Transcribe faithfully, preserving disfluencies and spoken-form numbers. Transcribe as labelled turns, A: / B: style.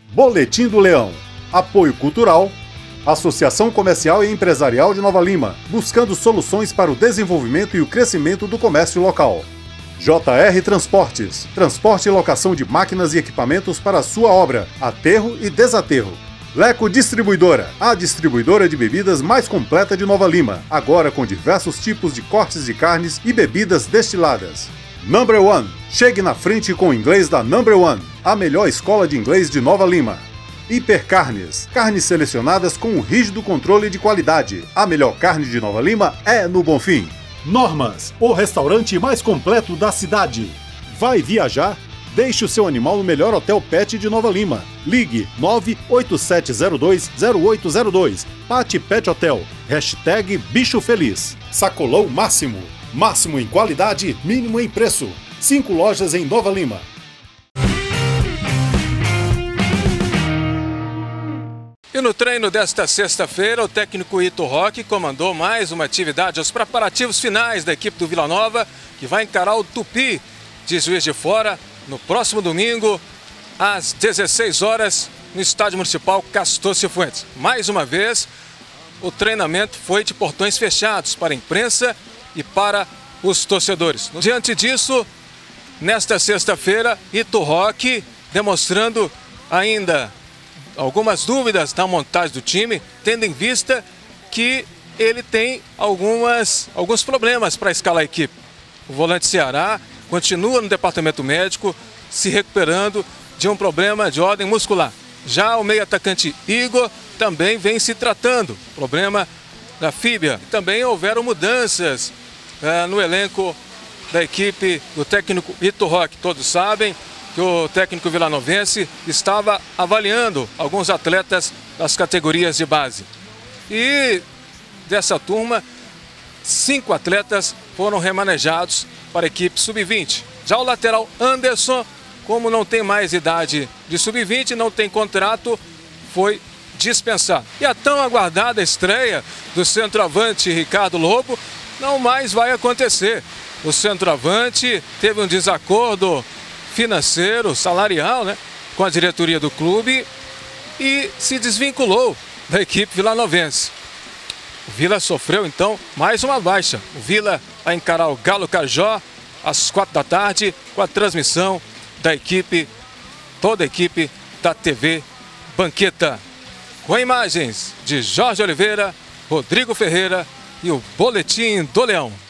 A: Boletim do Leão. Apoio cultural. Associação Comercial e Empresarial de Nova Lima, buscando soluções para o desenvolvimento e o crescimento do comércio local. J R Transportes. Transporte e locação de máquinas e equipamentos para a sua obra, aterro e desaterro. Leco Distribuidora, a distribuidora de bebidas mais completa de Nova Lima, agora com diversos tipos de cortes de carnes e bebidas destiladas. Number One. Chegue na frente com o inglês da Number One, a melhor escola de inglês de Nova Lima. Hipercarnes. Carnes selecionadas com um rígido controle de qualidade. A melhor carne de Nova Lima é no Bonfim. Normas, o restaurante mais completo da cidade. Vai viajar? Deixe o seu animal no melhor hotel pet de Nova Lima. Ligue nove oito sete zero dois zero oito zero dois. Pati Pet Hotel. Hashtag Bicho Feliz. Sacolão Máximo. Máximo em qualidade, mínimo em preço. Cinco lojas em Nova Lima.
B: E no treino desta sexta-feira, o técnico Ito Roque comandou mais uma atividade, os preparativos finais da equipe do Vila Nova, que vai encarar o Tupi de Juiz de Fora no próximo domingo, às dezesseis horas, no Estádio Municipal Castor Cifuentes. Mais uma vez, o treinamento foi de portões fechados para a imprensa e para os torcedores. Diante disso, nesta sexta-feira, Ito Roque demonstrando ainda algumas dúvidas na montagem do time, tendo em vista que ele tem algumas, alguns problemas para escalar a equipe. O volante Ceará continua no departamento médico, se recuperando de um problema de ordem muscular. Já o meio-atacante Igor também vem se tratando, problema da fíbia. Também houveram mudanças é, no elenco da equipe do técnico Ito Roque. Todos sabem que o técnico vilanovense estava avaliando alguns atletas das categorias de base. E dessa turma, cinco atletas foram remanejados para a equipe sub vinte. Já o lateral Anderson, como não tem mais idade de sub vinte, não tem contrato, foi dispensado. E a tão aguardada estreia do centroavante Ricardo Lobo não mais vai acontecer. O centroavante teve um desacordo financeiro, salarial, né, com a diretoria do clube e se desvinculou da equipe vilanovense. O Vila sofreu então mais uma baixa. O Vila vai encarar o Galo Cajó às quatro da tarde com a transmissão da equipe, toda a equipe da T V Banqueta. Com imagens de Jorge Oliveira, Rodrigo Ferreira e o Boletim do Leão.